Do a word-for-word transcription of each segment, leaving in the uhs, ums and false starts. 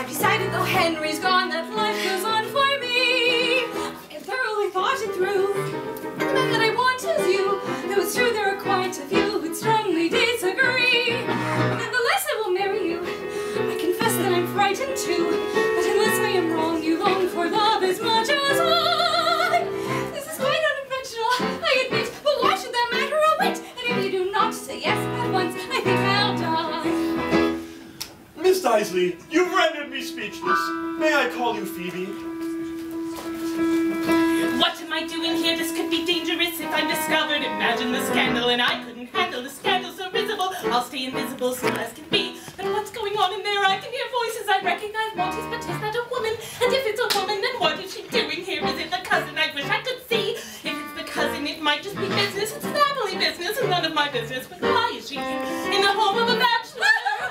decided though Henry's gone that life goes on for me. I have thoroughly thought it through. The man that I want is you. Though it's true there are quite a few who'd strongly disagree. Nevertheless, I will marry you. I confess that I'm frightened too. But unless I am wrong, you long for love as much as I. This is quite unconventional, I admit. But why should that matter a whit? And if you do not say yes at once, I think I'll die. Miss Isley, you've rendered me speechless. May I call you Phoebe? What am I doing here? This could be dangerous if I'm discovered. Imagine the scandal, and I couldn't handle the scandal so visible. I'll stay invisible, still as can be. But what's going on in there? I can hear voices. I recognize Monty's, but is that a woman? And if it's a woman, then what is she doing here? Is it the cousin? I wish I could see. If it's the cousin, it might just be business. It's family business and none of my business. But why is she here in the home of a bachelor?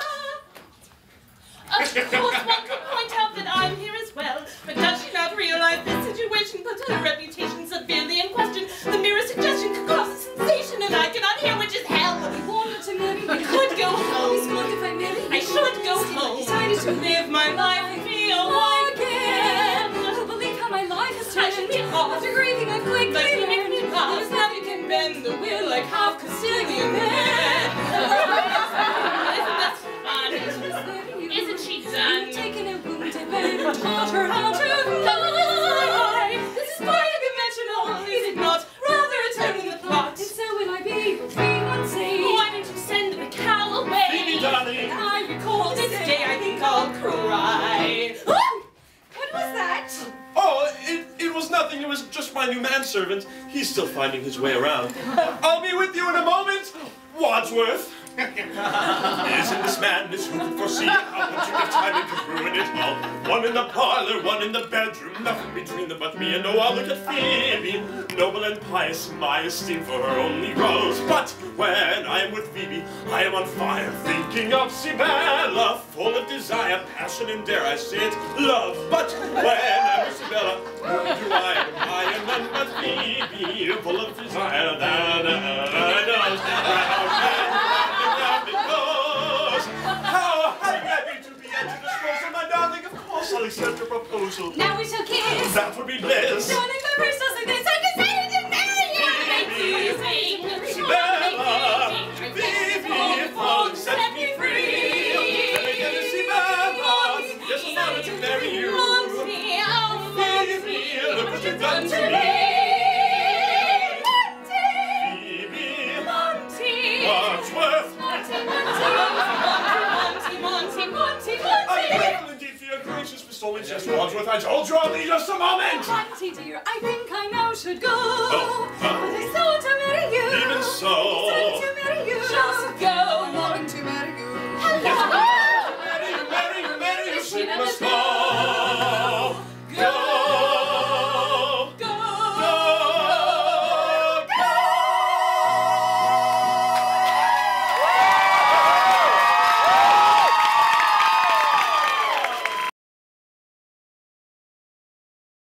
Of course, one could point out that I'm here as well, but does she not realize this situation puts her reputation severely in question? The merest suggestion could cause a sensation, and I cannot hear, which is hell. You wanted to marry me. I could go home. Please God, if I marry you. I should go home. Decided to live my life and feel like again. You'll believe how my life has I turned. should be off. After grieving, I've quickly But you make learned. me laugh. There's Nothing can bend the will like half Castilian men. Isn't that fun? Isn't she done? You've taken a wounded man and taught her how to fly. This is quite unconventional, is it not? Rather a turn in the plot. And so will I be free once say. Why don't you send the cow away? Phoebe, darling. I recall this day, I think I'll cry. What was that? Oh, it, it was nothing. It was just my new manservant. He's still finding his way around. I'll be with you in a moment, Wadsworth. Isn't this madness who could foresee how much you get time to ruin it all? One in the parlor, one in the bedroom, nothing between them but me and no other than Phoebe. Noble and pious, my esteem for her only grows. But when I am with Phoebe, I am on fire, thinking of Sibella, full of desire, passion, and dare I say it, love. But when I'm with Sibella, who do I am? I am none but Phoebe, full of desire. Da, da, da, da, da. How happy to be at your disposal, my darling. Of course, I'll accept your proposal. Now we shall kiss. That would be bliss. Darling, my first like this. I decided to marry you. Sibella, Phoebe, fall, set me free. Let me get to Sibella. Yes, I wanted to marry you. Monty, oh Monty, Phoebe, look what you've done to me. Phoebe, Monty, Wadsworth. Monty, Monty, Monty, Monty, Monty, I'm Monty. grateful indeed for your gracious bestowment. Yes, Wadsworth, I told you I'll be just a moment. Monty, dear, I think I now should go. Oh, huh? But I still want to marry you. Even so. I decided to marry you. Just go. I'm wanting to marry you. Yes, marry you, marry you, marry you, sweet must go.